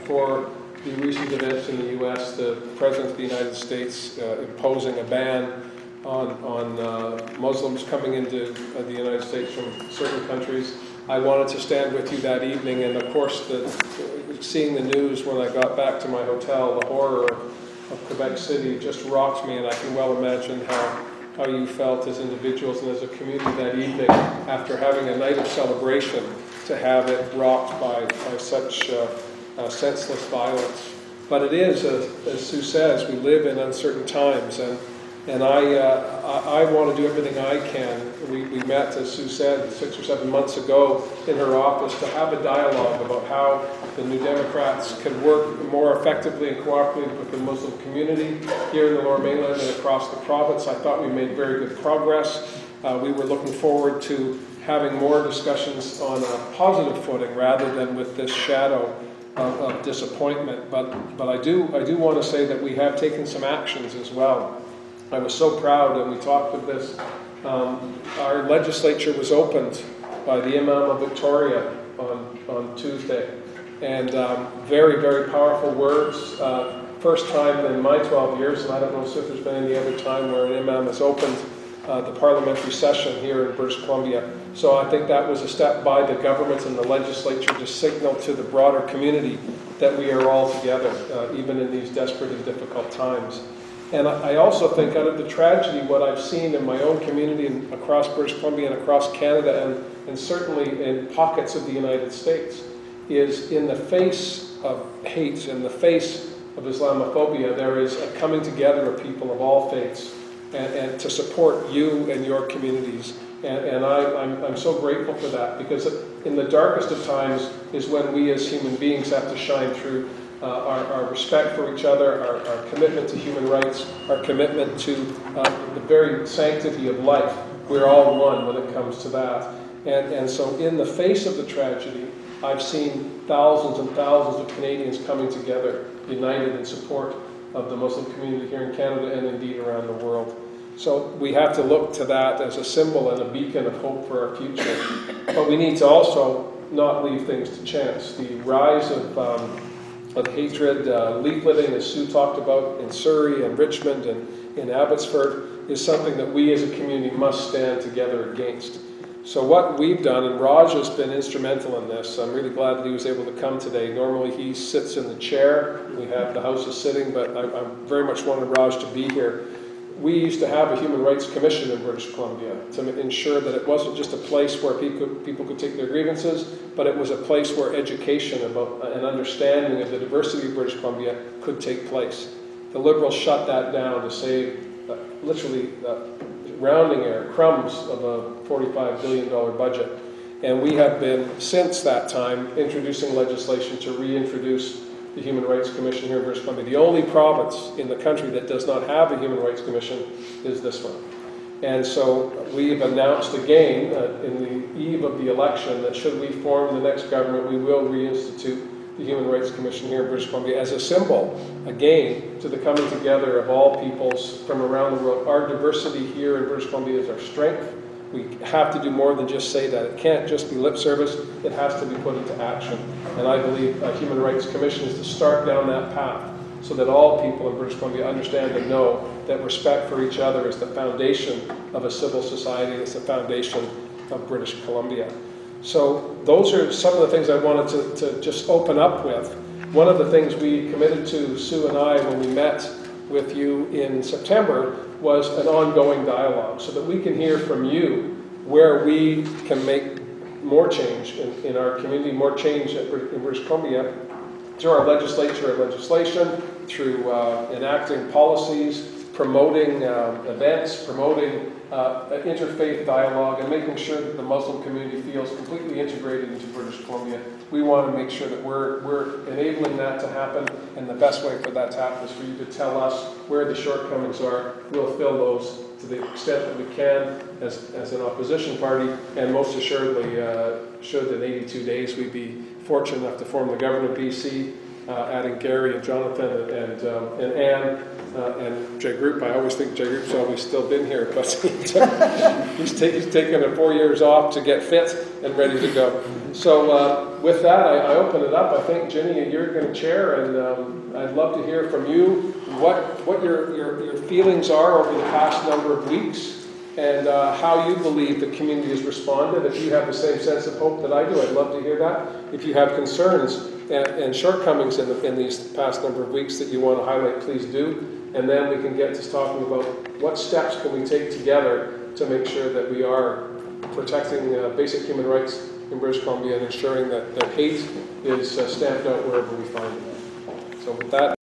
before the recent events in the U.S., the President of the United States imposing a ban on Muslims coming into the United States from certain countries. I wanted to stand with you that evening, and of course, seeing the news when I got back to my hotel, the horror of Quebec City just rocked me, and I can well imagine how you felt as individuals and as a community that evening after having a night of celebration, to have it rocked by such senseless violence. But it is, as Sue says, we live in uncertain times, and I want to do everything I can. We met, as Sue said, 6 or 7 months ago in her office to have a dialogue about how the New Democrats can work more effectively and cooperatively with the Muslim community here in the Lower Mainland and across the province. I thought we made very good progress. We were looking forward to having more discussions on a positive footing rather than with this shadow of disappointment. But I do want to say that we have taken some actions as well. I was so proud, and we talked of this. Our legislature was opened by the Imam of Victoria on Tuesday, and very, very powerful words. First time in my 12 years, and I don't know if there's been any other time where an Imam has opened the parliamentary session here in British Columbia. So I think that was a step by the government and the legislature to signal to the broader community that we are all together, even in these desperate and difficult times. And I also think out of the tragedy, what I've seen in my own community and across British Columbia and across Canada and certainly in pockets of the United States, is in the face of hate, in the face of Islamophobia, there is a coming together of people of all faiths and to support you and your communities. And I'm so grateful for that, because in the darkest of times is when we as human beings have to shine through our respect for each other, our commitment to human rights, our commitment to the very sanctity of life. We're all one when it comes to that. And so in the face of the tragedy, I've seen thousands and thousands of Canadians coming together, united in support of the Muslim community here in Canada and indeed around the world. So we have to look to that as a symbol and a beacon of hope for our future. But we need to also not leave things to chance. The rise of hatred, leafleting, as Sue talked about, in Surrey and Richmond and in Abbotsford, is something that we as a community must stand together against. So what we've done, and Raj has been instrumental in this, I'm really glad that he was able to come today. Normally he sits in the chair, we have the House is sitting, but I very much wanted Raj to be here. We used to have a Human Rights Commission in British Columbia to ensure that it wasn't just a place where people could take their grievances, but it was a place where education about an understanding of the diversity of British Columbia could take place. The Liberals shut that down to save literally rounding error, crumbs of a $45 billion budget. And we have been, since that time, introducing legislation to reintroduce the Human Rights Commission here in British Columbia. The only province in the country that does not have a Human Rights Commission is this one. And so we've announced again in the eve of the election that should we form the next government, we will reinstitute the Human Rights Commission here in British Columbia as a symbol, again, to the coming together of all peoples from around the world. Our diversity here in British Columbia is our strength. We have to do more than just say that. It can't just be lip service. It has to be put into action. And I believe a Human Rights Commission is to start down that path so that all people in British Columbia understand and know that respect for each other is the foundation of a civil society. It's the foundation of British Columbia. So those are some of the things I wanted to just open up with. One of the things we committed to, Sue and I, when we met with you in September, was an ongoing dialogue so that we can hear from you where we can make more change in our community, more change in British Columbia through our legislature and legislation, through enacting policies, promoting events, promoting interfaith dialogue, and making sure that the Muslim community feels completely integrated into British Columbia. We want to make sure that we're enabling that to happen, and the best way for that to happen is for you to tell us where the shortcomings are. We'll fill those to the extent that we can as an opposition party, and most assuredly, should in 82 days we be fortunate enough to form the government of BC, adding Gary and Jonathan and Ann and Jay Group. I always think Jay Group's always still been here, but he's taken 4 years off to get fit and ready to go. So with that, I open it up. I think, Ginny, you're going to chair, and I'd love to hear from you what your feelings are over the past number of weeks, and how you believe the community has responded. If you have the same sense of hope that I do, I'd love to hear that. If you have concerns and shortcomings in these past number of weeks that you want to highlight, please do. And then we can get to talking about what steps can we take together to make sure that we are protecting basic human rights in British Columbia and ensuring that hate is stamped out wherever we find it. So with that,